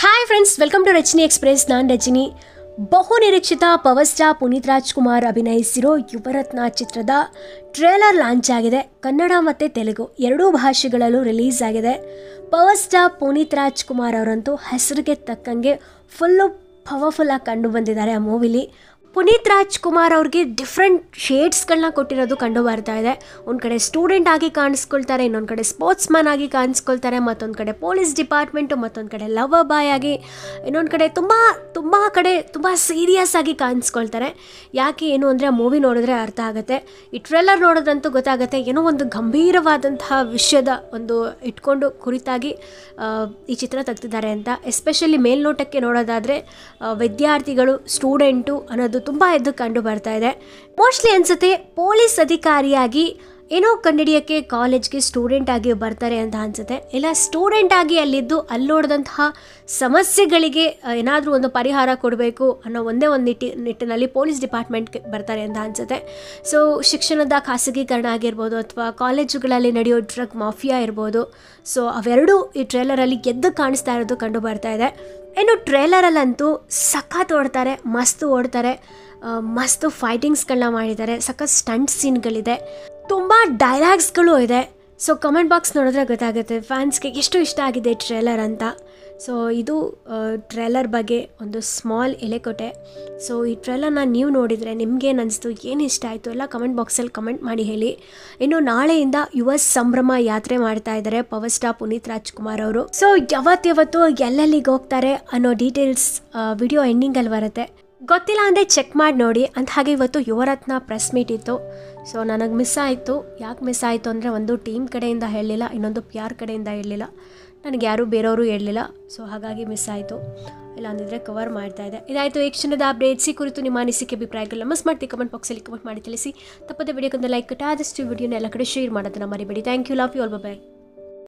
Hi friends, welcome to Rajani express. ನಾನು ರಜನಿ. ಬಹು ನಿರೀಕ್ಷಿತ ಪವರ್ ಸ್ಟಾರ್ ಪುನೀತ್ ರಾಜ್ಕುಮಾರ್ ಅಭಿನಯಿಸಿರೋ ಯುವರತ್ನ ಚಿತ್ರದ ಟ್ರೇಲರ್ ಲಾಂಚ್ ಆಗಿದೆ. ಕನ್ನಡ ಮತ್ತು ತೆಲುಗು ಎರಡೂ ಭಾಷೆಗಳಲ್ಲೂ ರಿಲೀಸ್ ಆಗಿದೆ. ಪವರ್ ಸ್ಟಾರ್ ಪುನೀತ್ ರಾಜ್ಕುಮಾರ್ ಅವರಂತೂ ಹೆಸರಿಗೆ ತಕ್ಕಂಗೆ ಫುಲ್ಲು ಪವರ್ಫುಲ್ಲಾಗಿ ಕಂಡು ಬಂದಿದ್ದಾರೆ ಆ ಮೂವಿಲಿ. ಪುನೀತ್ ರಾಜ್ಕುಮಾರ್ ಅವ್ರಿಗೆ ಡಿಫ್ರೆಂಟ್ ಶೇಡ್ಸ್ಗಳನ್ನ ಕೊಟ್ಟಿರೋದು ಕಂಡು ಬರ್ತಾ ಇದೆ. ಒಂದು ಕಡೆ ಸ್ಟೂಡೆಂಟ್ ಆಗಿ ಕಾಣಿಸ್ಕೊಳ್ತಾರೆ, ಇನ್ನೊಂದು ಕಡೆ ಸ್ಪೋರ್ಟ್ಸ್ ಮ್ಯಾನ್ ಆಗಿ ಕಾಣಿಸ್ಕೊಳ್ತಾರೆ, ಮತ್ತೊಂದು ಕಡೆ ಪೊಲೀಸ್ ಡಿಪಾರ್ಟ್ಮೆಂಟು, ಮತ್ತೊಂದು ಕಡೆ ಲವರ್ ಬಾಯ್ ಆಗಿ, ಇನ್ನೊಂದು ಕಡೆ ತುಂಬ ಸೀರಿಯಸ್ ಆಗಿ ಕಾಣಿಸ್ಕೊಳ್ತಾರೆ. ಯಾಕೆ ಏನು ಅಂದರೆ ಆ ಮೂವಿ ನೋಡಿದ್ರೆ ಅರ್ಥ ಆಗುತ್ತೆ. ಈ ಟ್ರೇಲರ್ ನೋಡೋದಂತೂ ಗೊತ್ತಾಗುತ್ತೆ, ಏನೋ ಒಂದು ಗಂಭೀರವಾದಂತಹ ವಿಷಯದ ಒಂದು ಇಟ್ಕೊಂಡು ಕುರಿತಾಗಿ ಈ ಚಿತ್ರ ತೆಗ್ದಿದ್ದಾರೆ ಅಂತ. ಎಸ್ಪೆಷಲಿ ಮೇಲ್ನೋಟಕ್ಕೆ ನೋಡೋದಾದರೆ ವಿದ್ಯಾರ್ಥಿಗಳು, ಸ್ಟೂಡೆಂಟು ಅನ್ನೋದು ತುಂಬ ಎದ್ದು ಕಂಡು ಬರ್ತಾ ಇದೆ. ಮೋಸ್ಟ್ಲಿ ಅನಿಸುತ್ತೆ ಪೊಲೀಸ್ ಅಧಿಕಾರಿಯಾಗಿ ಏನೋ ಕಂಡುಹಿಡಿಯೋಕ್ಕೆ ಕಾಲೇಜ್ಗೆ ಸ್ಟೂಡೆಂಟ್ ಆಗಿ ಬರ್ತಾರೆ ಅಂತ ಅನಿಸುತ್ತೆ. ಇಲ್ಲ ಸ್ಟೂಡೆಂಟ್ ಆಗಿ ಅಲ್ಲಿದ್ದು ಅಲ್ಲೋಡಿದಂತಹ ಸಮಸ್ಯೆಗಳಿಗೆ ಏನಾದರೂ ಒಂದು ಪರಿಹಾರ ಕೊಡಬೇಕು ಅನ್ನೋ ಒಂದೇ ಒಂದು ನಿಟ್ಟಿನಲ್ಲಿ ಪೊಲೀಸ್ ಡಿಪಾರ್ಟ್ಮೆಂಟ್ಗೆ ಬರ್ತಾರೆ ಅಂತ ಅನಿಸುತ್ತೆ. ಸೊ ಶಿಕ್ಷಣದ ಖಾಸಗೀಕರಣ ಆಗಿರ್ಬೋದು, ಅಥವಾ ಕಾಲೇಜುಗಳಲ್ಲಿ ನಡೆಯೋ ಡ್ರಗ್ ಮಾಫಿಯಾ ಇರ್ಬೋದು. ಸೊ ಅವೆರಡೂ ಈ ಟ್ರೇಲರಲ್ಲಿ ಎದ್ದು ಕಾಣಿಸ್ತಾ ಇರೋದು ಕಂಡು ಬರ್ತಾ ಇದೆ. ಇನ್ನು ಟ್ರೇಲರಲ್ಲಂತೂ ಸಖತ್ ಓಡ್ತಾರೆ, ಮಸ್ತ್ ಓಡ್ತಾರೆ, ಮಸ್ತು ಫೈಟಿಂಗ್ಸ್ಗಳನ್ನ ಮಾಡಿದ್ದಾರೆ, ಸಖತ್ ಸ್ಟಂಟ್ ಸೀನ್ಗಳಿದೆ, ತುಂಬ ಡೈಲಾಗ್ಸ್ಗಳು ಇದೆ. ಸೊ ಕಮೆಂಟ್ ಬಾಕ್ಸ್ ನೋಡಿದ್ರೆ ಗೊತ್ತಾಗುತ್ತೆ ಫ್ಯಾನ್ಸ್ಗೆ ಎಷ್ಟು ಇಷ್ಟ ಆಗಿದೆ ಟ್ರೇಲರ್ ಅಂತ. ಸೊ ಇದು ಟ್ರೇಲರ್ ಬಗ್ಗೆ ಒಂದು ಸ್ಮಾಲ್ ಎಲೆಕೊಟೆ. ಸೊ ಈ ಟ್ರೇಲರ್ನ ನೀವು ನೋಡಿದರೆ ನಿಮಗೇನು ಅನಿಸ್ತು, ಏನು ಇಷ್ಟ ಆಯಿತು ಎಲ್ಲ ಕಮೆಂಟ್ ಬಾಕ್ಸಲ್ಲಿ ಕಮೆಂಟ್ ಮಾಡಿ ಹೇಳಿ. ಇನ್ನು ನಾಳೆಯಿಂದ ಯುವ ಸಂಭ್ರಮ ಯಾತ್ರೆ ಮಾಡ್ತಾ ಇದ್ದಾರೆ ಪವರ್ ಸ್ಟಾರ್ ಪುನೀತ್ ರಾಜ್ಕುಮಾರ್ ಅವರು. ಸೊ ಯಾವತ್ತು ಎಲ್ಲೆಲ್ಲಿಗೆ ಹೋಗ್ತಾರೆ ಅನ್ನೋ ಡೀಟೇಲ್ಸ್ ವಿಡಿಯೋ ಎಂಡಿಂಗಲ್ಲಿ ಬರುತ್ತೆ. ಗೊತ್ತಿಲ್ಲ ಅಂದರೆ ಚೆಕ್ ಮಾಡಿ ನೋಡಿ. ಅಂತ ಹಾಗೆ ಇವತ್ತು ಯುವರತ್ನ ಪ್ರೆಸ್ ಮೀಟ್ ಇತ್ತು. ಸೊ ನನಗೆ ಮಿಸ್ ಆಯಿತು. ಯಾಕೆ ಮಿಸ್ ಆಯಿತು ಅಂದರೆ ಒಂದು ಟೀಮ್ ಕಡೆಯಿಂದ ಹೇಳಲಿಲ್ಲ, ಇನ್ನೊಂದು PR ಕಡೆಯಿಂದ ಹೇಳಲಿಲ್ಲ, ನನಗೆ ಯಾರೂ ಬೇರೆಯವರು ಹೇಳಲಿಲ್ಲ. ಸೊ ಹಾಗಾಗಿ ಮಿಸ್ ಆಯಿತು, ಇಲ್ಲ ಅಂದಿದ್ರೆ ಕವರ್ ಮಾಡ್ತಾಯಿದ್ದೆ. ಇದಾಯಿತು ಈ ಕ್ಷಣದ ಅಪ್ಡೇಟ್ಸ್. ಈ ಕುರಿತು ನಿಮ್ಮ ಅನಿಸಿಕೆ ಅಭಿಪ್ರಾಯಗಳನ್ನ ಮಿಸ್ ಮಾಡ್ತೀವಿ ಕಮೆಂಟ್ ಬಾಕ್ಸಲ್ಲಿ ಕಮೆಂಟ್ ಮಾಡಿ ತಿಳಿಸಿ. ತಪ್ಪದೆ ವಿಡಿಯೋಕ್ಕೊಂದು ಲೈಕ್ ಕೊಟ್ಟು ಆದಷ್ಟು ವಿಡಿಯೋನ ಎಲ್ಲ ಕಡೆ ಶೇರ್ ಮಾಡೋದನ್ನ ಮರಿಬೇಡಿ. Thank you, love you all, by.